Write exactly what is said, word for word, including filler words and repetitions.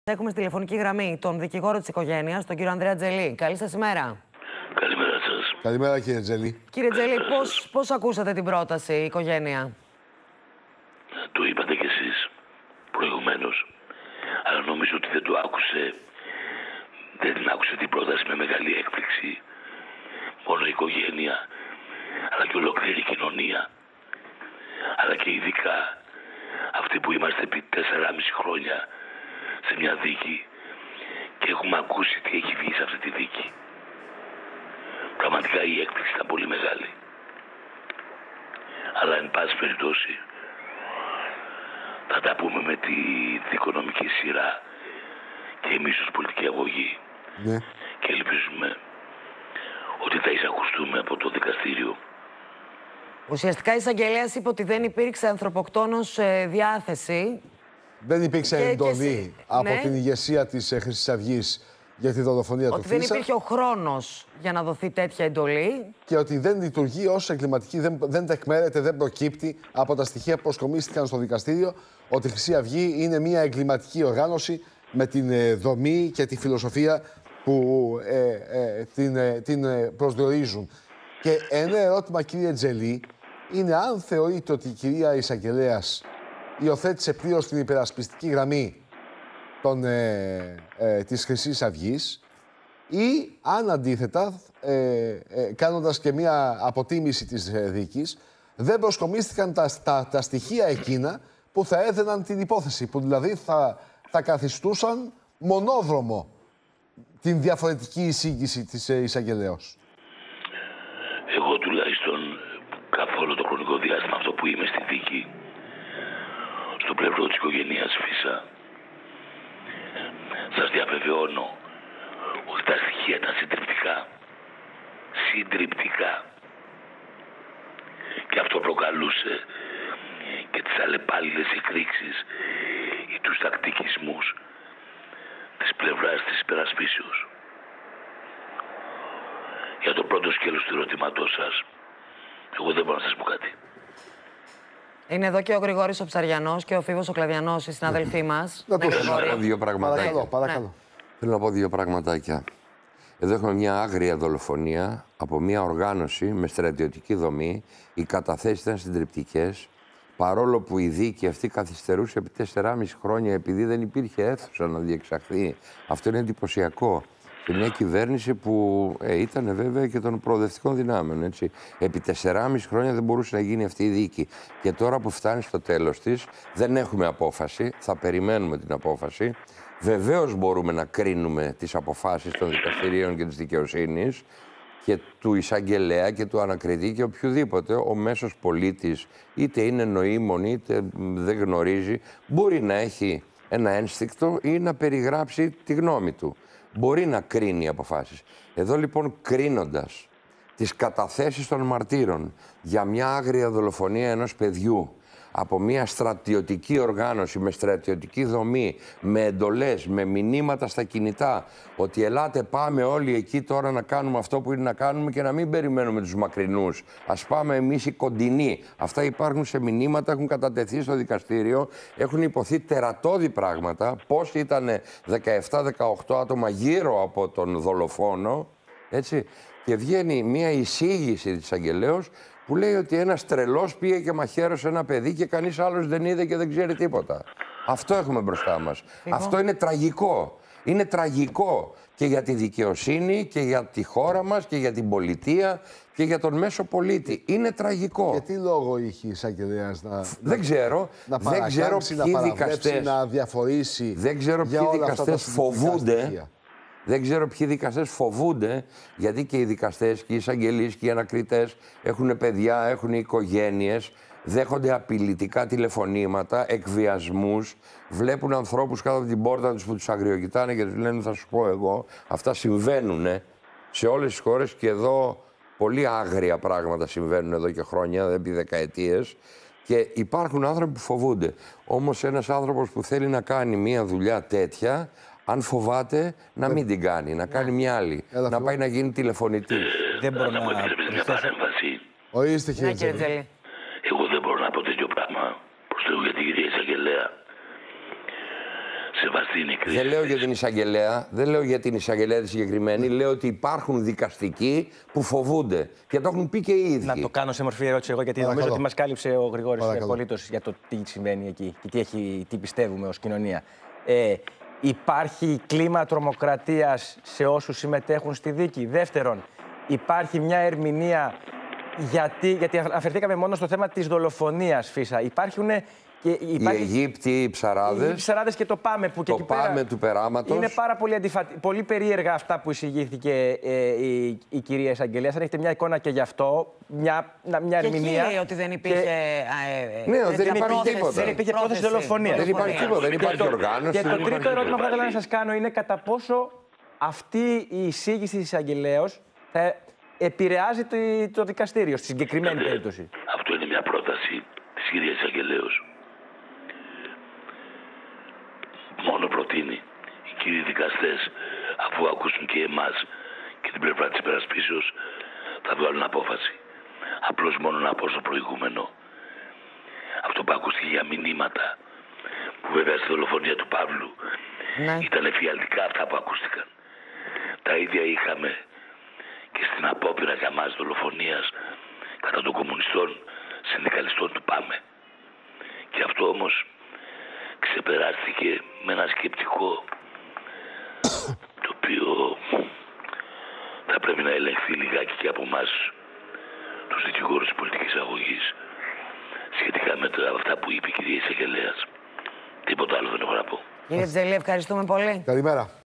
Έχουμε στη τηλεφωνική γραμμή τον δικηγόρο της οικογένειας, τον κύριο Ανδρέα Τζελή. Καλή σας ημέρα. Καλημέρα σας. Καλημέρα, κύριε Τζελή. Κύριε Τζελή, πώς, πώς ακούσατε την πρόταση η οικογένεια? Το είπατε κι εσείς προηγουμένως, αλλά νομίζω ότι δεν το άκουσε, δεν την άκουσε την πρόταση με μεγάλη έκπληξη μόνο η οικογένεια, αλλά και ολόκληρη η κοινωνία, αλλά και ειδικά αυτοί που είμαστε επί τέσσερα και μισό χρόνια σε μια δίκη και έχουμε ακούσει τι έχει βγει σε αυτή τη δίκη. Πραγματικά η έκπληξη ήταν πολύ μεγάλη. Αλλά εν πάση περιπτώσει θα τα πούμε με τη δικονομική σειρά και εμείς ως πολιτική αγωγή. Ναι. Και ελπίζουμε ότι θα εισακουστούμε από το δικαστήριο. Ουσιαστικά η εισαγγελέας είπε ότι δεν υπήρξε ανθρωποκτόνος ε, διάθεση. Δεν υπήρξε και, εντολή και, από ναι, την ηγεσία της Χρυσής Αυγής για τη δολοφονία ότι του δεν Φίσα. υπήρχε ο χρόνος για να δοθεί τέτοια εντολή. Και ότι δεν λειτουργεί ως εγκληματική, δεν, δεν τεκμέρεται, δεν προκύπτει από τα στοιχεία που προσκομίστηκαν στο δικαστήριο ότι η Χρυσή Αυγή είναι μια εγκληματική οργάνωση με την ε, δομή και τη φιλοσοφία που ε, ε, την, ε, την ε, προσδιορίζουν. Και ένα ερώτημα, κύριε Τζελή, είναι αν θεωρείτε ότι η κυρία εισαγγελέας υιοθέτησε πλήρως την υπερασπιστική γραμμή των, ε, ε, της Χρυσής Αυγής ή αν αντίθετα, ε, ε, κάνοντας και μία αποτίμηση της ε, δίκης, δεν προσκομίστηκαν τα, τα, τα στοιχεία εκείνα που θα έδαιναν την υπόθεση, που δηλαδή θα, θα καθιστούσαν μονόδρομο την διαφορετική εισήγηση της ε, εισαγγελέως. Εγώ τουλάχιστον καθ' όλο το χρονικό διάστημα αυτό που είμαι στη δίκη, στο πλευρό της οικογένειας Φίσα, σας διαβεβαιώνω ότι τα στοιχεία ήταν συντριπτικά. Συντριπτικά. Και αυτό προκαλούσε και τις αλλεπάλληλες εκρήξεις ή τους τακτικισμούς της πλευράς της υπερασπίσεως. Για το πρώτο σκέλος του ερωτήματός σας, εγώ δεν μπορώ να σας πω κάτι. Είναι εδώ και ο Γρηγόρης ο Ψαριανός και ο Φίβος ο Κλαδιανός, οι συναδελφοί μας. Να Ναι, το Γρηγόρη. Θέλω να πω δύο πραγματάκια. Παρακαλώ, παρακαλώ. Ναι. Θέλω να πω δύο πραγματάκια. Εδώ έχουμε μια άγρια δολοφονία από μια οργάνωση με στρατιωτική δομή. Οι καταθέσεις ήταν συντριπτικές. Παρόλο που η δίκη αυτή καθυστερούσε επί τέσσερα και μισό χρόνια επειδή δεν υπήρχε αίθουσα να διεξαχθεί. Αυτό είναι εντυπωσιακό. Και μια κυβέρνηση που ε, ήταν βέβαια και των προοδευτικών δυνάμεων. Έτσι. Επί τέσσερα και μισό χρόνια δεν μπορούσε να γίνει αυτή η δίκη. Και τώρα που φτάνει στο τέλος της, δεν έχουμε απόφαση. Θα περιμένουμε την απόφαση. Βεβαίως μπορούμε να κρίνουμε τις αποφάσεις των δικαστηρίων και της δικαιοσύνης και του εισαγγελέα και του ανακριτή και οποιοδήποτε. Ο μέσος πολίτης, είτε είναι νοήμων είτε δεν γνωρίζει, μπορεί να έχει ένα ένστικτο ή να περιγράψει τη γνώμη του. Μπορεί να κρίνει αποφάσεις. Εδώ λοιπόν κρίνοντας τις καταθέσεις των μαρτύρων για μια άγρια δολοφονία ενός παιδιού από μια στρατιωτική οργάνωση, με στρατιωτική δομή, με εντολές, με μηνύματα στα κινητά, ότι ελάτε πάμε όλοι εκεί τώρα να κάνουμε αυτό που είναι να κάνουμε και να μην περιμένουμε τους μακρινούς. Ας πάμε εμείς οι κοντινοί. Αυτά υπάρχουν σε μηνύματα, έχουν κατατεθεί στο δικαστήριο, έχουν υποθεί τερατώδη πράγματα, πώς ήταν δεκαεπτά δεκαοκτώ άτομα γύρω από τον δολοφόνο, έτσι, και βγαίνει μια εισήγηση της αγγελέως που λέει ότι ένας τρελός πήγε και μαχαίρωσε ένα παιδί και κανείς άλλος δεν είδε και δεν ξέρει τίποτα. Αυτό έχουμε μπροστά μας. Φίβο. Αυτό είναι τραγικό. Είναι τραγικό και για τη δικαιοσύνη και για τη χώρα μας και για την πολιτεία και για τον μέσο πολίτη. Είναι τραγικό. Και τι λόγο είχε η εισαγγελέας να, Δεν ξέρω. να δεν ξέρω παρακάμψει, να ποιοι παραβλέψει, δικαστές, να διαφορήσει δεν ξέρω για ποιοι όλα αυτά τα δικαστές συντηρητικά φοβούνται. στοιχεία. Δεν ξέρω ποιοι δικαστές φοβούνται, γιατί και οι δικαστές και οι εισαγγελείς και οι ανακριτές έχουν παιδιά, έχουν οικογένειες, δέχονται απειλητικά τηλεφωνήματα, εκβιασμούς, βλέπουν ανθρώπους κάτω από την πόρτα τους που τους αγριοκοιτάνε και τους λένε θα σου πω εγώ. Αυτά συμβαίνουν σε όλες τις χώρες και εδώ πολύ άγρια πράγματα συμβαίνουν εδώ και χρόνια, επί δεκαετίες. Και υπάρχουν άνθρωποι που φοβούνται. Όμως ένας άνθρωπος που θέλει να κάνει μια δουλειά τέτοια, αν φοβάται, να μην την κάνει, να κάνει μια άλλη. Έλα, να πάει να γίνει τηλεφωνητής. Δεν μπορώ Να να μου επιτρέπετε μια προσθέσω. παρέμβαση. Ορίστε, Ναι, κύριε κύριε Τζελή. Τζελή. Εγώ δεν μπορώ να πω τέτοιο πράγμα προς Θεού για την κυρία εισαγγελέα. Σεβαστή είναι η Δεν λέω για την εισαγγελέα, δεν λέω για την εισαγγελέα τη συγκεκριμένη. Λέω ότι υπάρχουν δικαστικοί που φοβούνται. Και το έχουν πει και οι ίδιοι. Να το κάνω σε μορφή ερώτηση εγώ, γιατί Παρακαλώ. νομίζω ότι μας κάλυψε ο Γρηγόρης Παρακαλώ. απολύτως για το τι συμβαίνει εκεί και τι, έχει, τι πιστεύουμε ως κοινωνία. Ε, υπάρχει κλίμα τρομοκρατίας σε όσους συμμετέχουν στη δίκη. Δεύτερον, υπάρχει μια ερμηνεία. Γιατί, γιατί αναφερθήκαμε μόνο στο θέμα της δολοφονίας, Φίσα. Υπάρχουν και υπάρχει... Οι Αιγύπτιοι, οι ψαράδες. Οι ψαράδες και το πάμε που και Το εκεί πέρα πάμε του περάματος. είναι πάρα πολύ, αντιφα... πολύ περίεργα αυτά που εισηγήθηκε ε, η, η κυρία εισαγγελέα. Αν έχετε μια εικόνα και γι' αυτό, μια, μια Και ερμηνεία. εκεί λέει ότι δεν υπήρχε. Και... ε, ε, Ναι, τέτοια δεν υπάρχει πρόθεση, τίποτα. Δεν υπήρχε πρόθεση δολοφονίας. Δεν υπάρχει τίποτα, δεν υπάρχει Και το- οργάνωση. Και το δεν τρίτο υπάρχει ερώτημα που θα ήθελα να τίποτα. σας κάνω είναι κατά πόσο αυτή η εισήγηση της εισαγγελέως θα επηρεάζει το, το δικαστήριο στη συγκεκριμένη περίπτωση. Αυτό είναι μια πρόταση της κυρίας Εισαγγελέως. Μόνο προτείνει οι κύριοι δικαστές, αφού ακούσουν και εμάς και την πλευρά της υπερασπίσεως, θα βγάλουν απόφαση. Απλώς μόνο να πω στο προηγούμενο. Αυτό που ακούστηκε για μηνύματα, που βέβαια στη δολοφονία του Παύλου Ναι. ήταν εφιαλτικά αυτά που ακούστηκαν. Τα ίδια είχαμε και στην απόπειρα για μας δολοφονίας κατά των κομμουνιστών συνδικαλιστών του ΠΑΜΕ. Και αυτό όμως ξεπεράστηκε με ένα σκεπτικό το οποίο θα πρέπει να ελεγχθεί λιγάκι και από εμάς τους δικηγόρους της πολιτικής αγωγής σχετικά με τα, αυτά που είπε η κυρία Εισαγγελέας. Τίποτα άλλο δεν έχω να πω. Κύριε Τζελή, ευχαριστούμε πολύ. Καλημέρα.